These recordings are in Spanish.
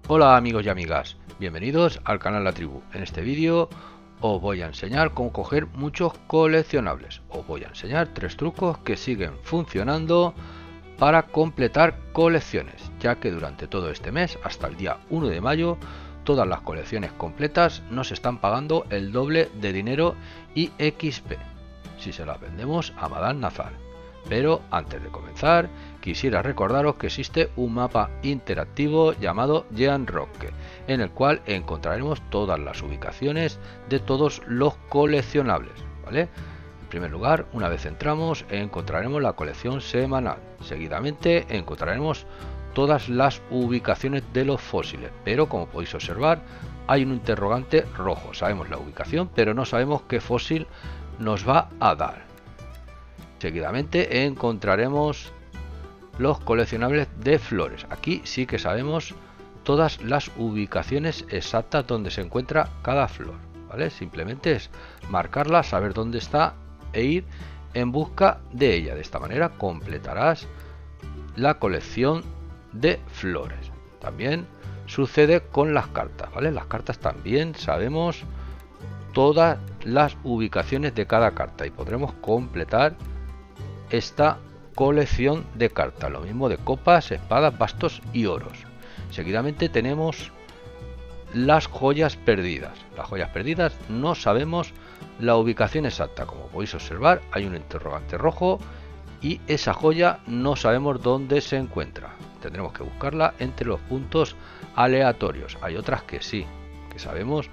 Hola amigos y amigas, bienvenidos al canal La Tribu. En este vídeo os voy a enseñar cómo coger muchos coleccionables. Os voy a enseñar 3 trucos que siguen funcionando para completar colecciones, ya que durante todo este mes, hasta el día 1 de mayo, todas las colecciones completas nos están pagando el doble de dinero y XP, si se las vendemos a Madame Nazar. Pero antes de comenzar, quisiera recordaros que existe un mapa interactivo llamado Jean Roque, en el cual encontraremos todas las ubicaciones de todos los coleccionables, ¿vale? En primer lugar, una vez entramos, encontraremos la colección semanal. Seguidamente encontraremos todas las ubicaciones de los fósiles, pero como podéis observar, hay un interrogante rojo. Sabemos la ubicación, pero no sabemos qué fósil nos va a dar. Seguidamente encontraremos los coleccionables de flores. Aquí sí que sabemos todas las ubicaciones exactas donde se encuentra cada flor, ¿vale? Simplemente es marcarla, saber dónde está e ir en busca de ella. De esta manera completarás la colección de flores. También sucede con las cartas, ¿vale? Las cartas también sabemos todas las ubicaciones de cada carta y podremos completar esta colección de cartas. Lo mismo de copas, espadas, bastos y oros. Seguidamente tenemos las joyas perdidas. Las joyas perdidas no sabemos la ubicación exacta. Como podéis observar, hay un interrogante rojo y esa joya no sabemos dónde se encuentra. Tendremos que buscarla entre los puntos aleatorios. Hay otras que sí, que sabemos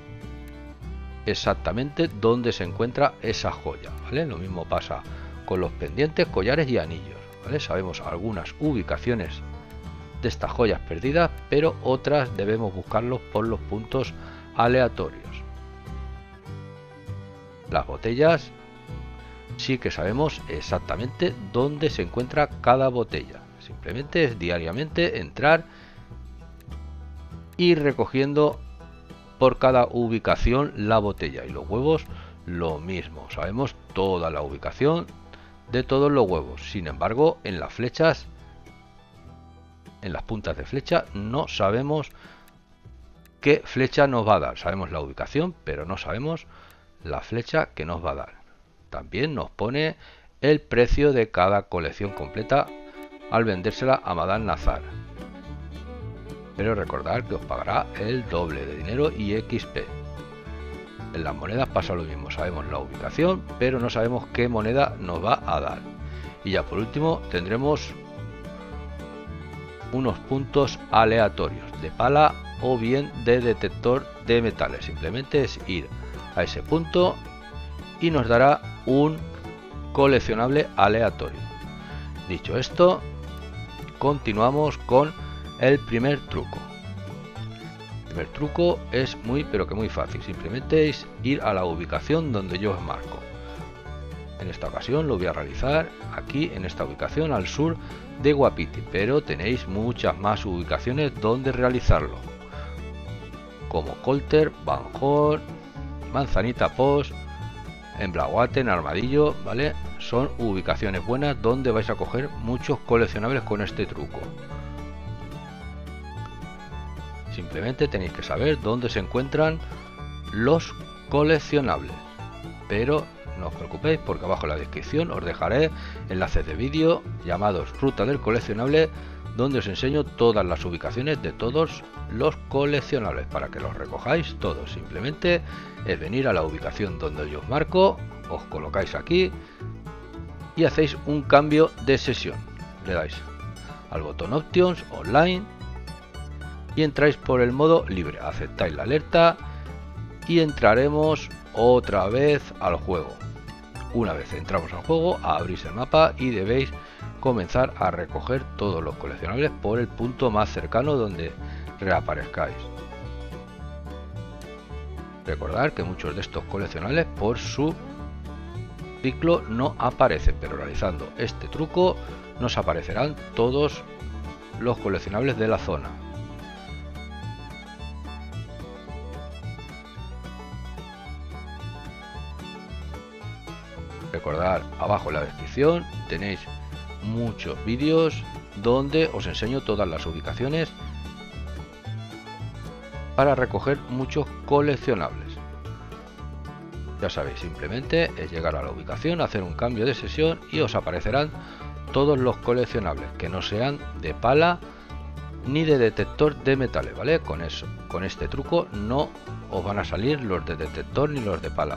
exactamente dónde se encuentra esa joya, ¿vale? Lo mismo pasa con los pendientes, collares y anillos, ¿vale? Sabemos algunas ubicaciones de estas joyas perdidas, pero otras debemos buscarlos por los puntos aleatorios. Las botellas sí que sabemos exactamente dónde se encuentra cada botella. Simplemente es diariamente entrar y recogiendo por cada ubicación la botella. Y los huevos lo mismo, sabemos toda la ubicación de todos los huevos. Sin embargo, en las flechas, en las puntas de flecha, no sabemos qué flecha nos va a dar. Sabemos la ubicación, pero no sabemos la flecha que nos va a dar. También nos pone el precio de cada colección completa al vendérsela a Madame Nazar. Pero recordad que os pagará el doble de dinero y XP. En las monedas pasa lo mismo, sabemos la ubicación, pero no sabemos qué moneda nos va a dar. Y ya por último tendremos unos puntos aleatorios de pala o bien de detector de metales. Simplemente es ir a ese punto y nos dará un coleccionable aleatorio. Dicho esto, continuamos con el primer truco. El primer truco es muy fácil, simplemente es ir a la ubicación donde yo os marco. En esta ocasión lo voy a realizar aquí en esta ubicación al sur de Wapiti, pero tenéis muchas más ubicaciones donde realizarlo, como Colter, Van Horn, Manzanita Post, en Blackwater, Armadillo, ¿vale? Son ubicaciones buenas donde vais a coger muchos coleccionables con este truco. Simplemente tenéis que saber dónde se encuentran los coleccionables, pero no os preocupéis porque abajo en la descripción os dejaré enlaces de vídeo llamados Ruta del Coleccionable, donde os enseño todas las ubicaciones de todos los coleccionables para que los recojáis todos. Simplemente es venir a la ubicación donde yo os marco, os colocáis aquí y hacéis un cambio de sesión. Le dais al botón Options Online y entráis por el modo libre, aceptáis la alerta y entraremos otra vez al juego. Una vez entramos al juego, abrís el mapa y debéis comenzar a recoger todos los coleccionables por el punto más cercano donde reaparezcáis. Recordad que muchos de estos coleccionables por su ciclo no aparecen, pero realizando este truco nos aparecerán todos los coleccionables de la zona. Recordad, abajo en la descripción tenéis muchos vídeos donde os enseño todas las ubicaciones para recoger muchos coleccionables. Ya sabéis, simplemente es llegar a la ubicación, hacer un cambio de sesión y os aparecerán todos los coleccionables que no sean de pala ni de detector de metales, ¿vale? Con eso, con este truco no os van a salir los de detector ni los de pala.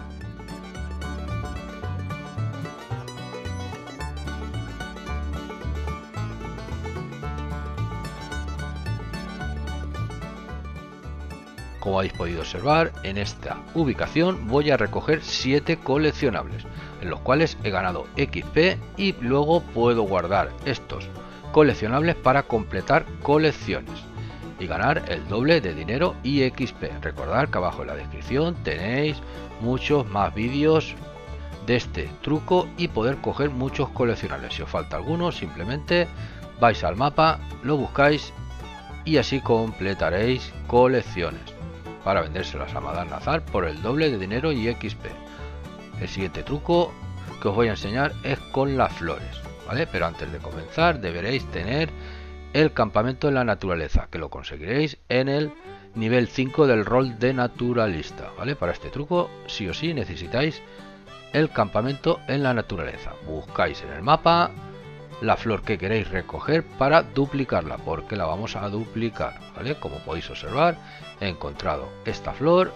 Como habéis podido observar, en esta ubicación voy a recoger 7 coleccionables, en los cuales he ganado XP y luego puedo guardar estos coleccionables para completar colecciones y ganar el doble de dinero y XP. Recordad que abajo en la descripción tenéis muchos más vídeos de este truco y poder coger muchos coleccionables. Si os falta alguno, simplemente vais al mapa, lo buscáis y así completaréis colecciones para vendérselas a Madame Nazar por el doble de dinero y XP. El siguiente truco que os voy a enseñar es con las flores, ¿vale? Pero antes de comenzar deberéis tener el campamento en la naturaleza, que lo conseguiréis en el nivel 5 del rol de naturalista, ¿vale? Para este truco sí o sí necesitáis el campamento en la naturaleza. Buscáis en el mapa la flor que queréis recoger para duplicarla, porque la vamos a duplicar, ¿vale? Como podéis observar, he encontrado esta flor,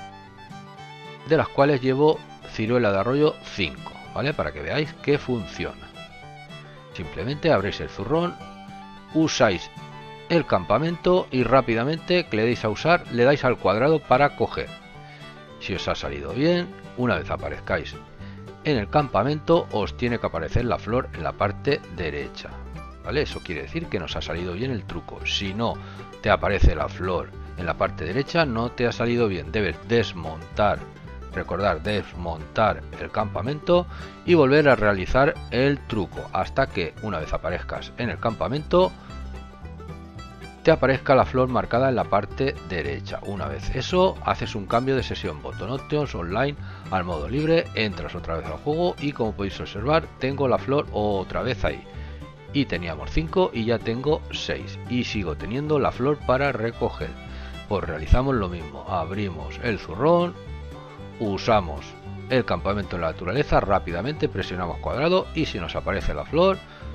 de las cuales llevo ciruela de arroyo 5, ¿vale? Para que veáis que funciona. Simplemente abréis el zurrón, usáis el campamento y rápidamente que le deis a usar, le dais al cuadrado para coger. Si os ha salido bien, una vez aparezcáis en el campamento os tiene que aparecer la flor en la parte derecha, ¿vale? Eso quiere decir que nos ha salido bien el truco. Si no te aparece la flor en la parte derecha, no te ha salido bien. Debes desmontar, recordar desmontar el campamento y volver a realizar el truco hasta que una vez aparezcas en el campamento te aparezca la flor marcada en la parte derecha. Una vez eso, haces un cambio de sesión, Button Options Online al modo libre, entras otra vez al juego y como podéis observar tengo la flor otra vez ahí. Y teníamos 5 y ya tengo 6 y sigo teniendo la flor para recoger. Pues realizamos lo mismo, abrimos el zurrón, usamos el campamento en la naturaleza, rápidamente presionamos cuadrado y si nos aparece la flor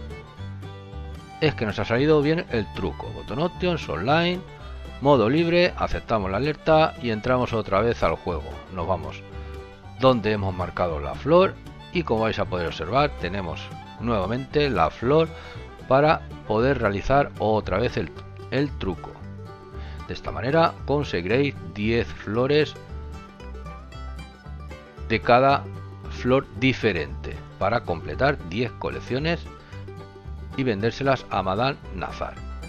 es que nos ha salido bien el truco. Button Options Online, modo libre, aceptamos la alerta y entramos otra vez al juego. Nos vamos donde hemos marcado la flor y como vais a poder observar tenemos nuevamente la flor para poder realizar otra vez el truco. De esta manera conseguiréis 10 flores de cada flor diferente para completar 10 colecciones y vendérselas a Madame Nazar.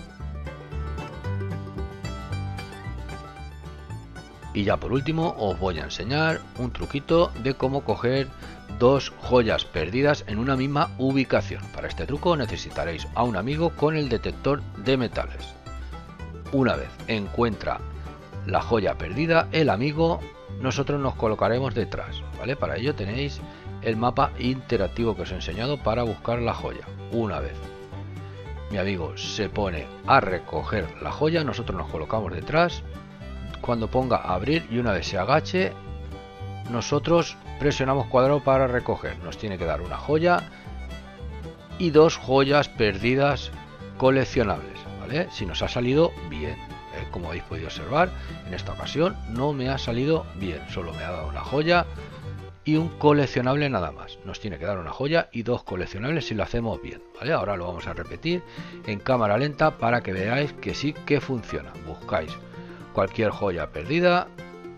Y ya por último os voy a enseñar un truquito de cómo coger 2 joyas perdidas en una misma ubicación. Para este truco necesitaréis a un amigo con el detector de metales. Una vez encuentra la joya perdida el amigo, nosotros nos colocaremos detrás, ¿vale? Para ello tenéis el mapa interactivo que os he enseñado para buscar la joya. Una vez mi amigo se pone a recoger la joya, nosotros nos colocamos detrás. Cuando ponga abrir y una vez se agache, nosotros presionamos cuadrado para recoger. Nos tiene que dar una joya y 2 joyas perdidas coleccionables, ¿vale? Si nos ha salido bien, como habéis podido observar, en esta ocasión no me ha salido bien, solo me ha dado una joya y un coleccionable nada más. Nos tiene que dar una joya y 2 coleccionables si lo hacemos bien, ¿vale? Ahora lo vamos a repetir en cámara lenta para que veáis que sí que funciona. Buscáis cualquier joya perdida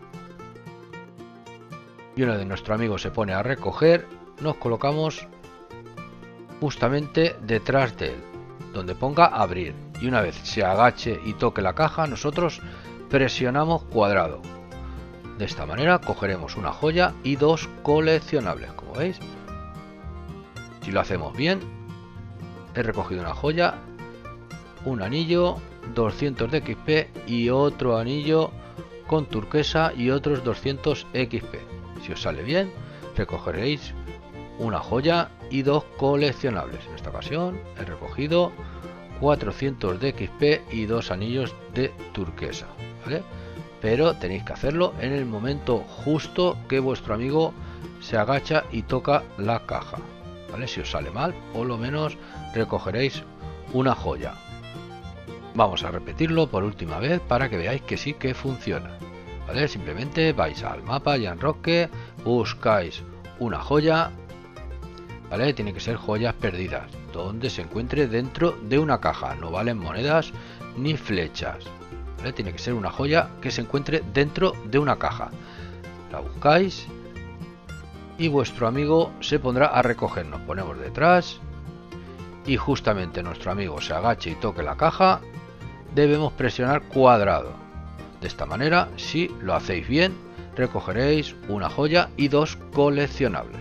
y una de nuestro amigo se pone a recoger, nos colocamos justamente detrás de él, donde ponga abrir, y una vez se agache y toque la caja, nosotros presionamos cuadrado. De esta manera cogeremos una joya y 2 coleccionables, como veis. Si lo hacemos bien, he recogido una joya, un anillo, 200 de XP y otro anillo con turquesa y otros 200 XP. Si os sale bien, recogeréis una joya y 2 coleccionables. En esta ocasión he recogido 400 de XP y 2 anillos de turquesa, ¿vale? pero tenéis que hacerlo en el momento justo que vuestro amigo se agacha y toca la caja, ¿vale? Si os sale mal, por lo menos recogeréis una joya. Vamos a repetirlo por última vez para que veáis que sí que funciona, ¿vale? Simplemente vais al mapa Jan Roque, buscáis una joya, ¿vale? Tiene que ser joyas perdidas, donde se encuentre dentro de una caja, no valen monedas ni flechas, ¿vale? Tiene que ser una joya que se encuentre dentro de una caja. La buscáis y vuestro amigo se pondrá a recoger. Nos ponemos detrás y justamente nuestro amigo se agache y toque la caja, debemos presionar cuadrado. De esta manera, si lo hacéis bien, recogeréis una joya y 2 coleccionables.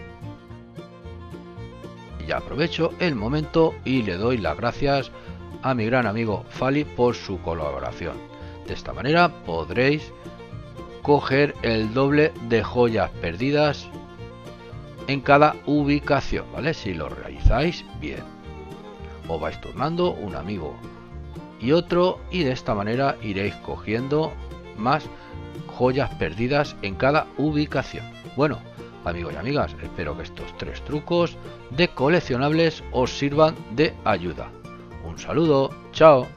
Y ya aprovecho el momento y le doy las gracias a mi gran amigo Fali por su colaboración. De esta manera podréis coger el doble de joyas perdidas en cada ubicación, ¿vale? Si lo realizáis bien. Os vais turnando un amigo y otro, y de esta manera iréis cogiendo más joyas perdidas en cada ubicación. Bueno, amigos y amigas, espero que estos 3 trucos de coleccionables os sirvan de ayuda. Un saludo, chao.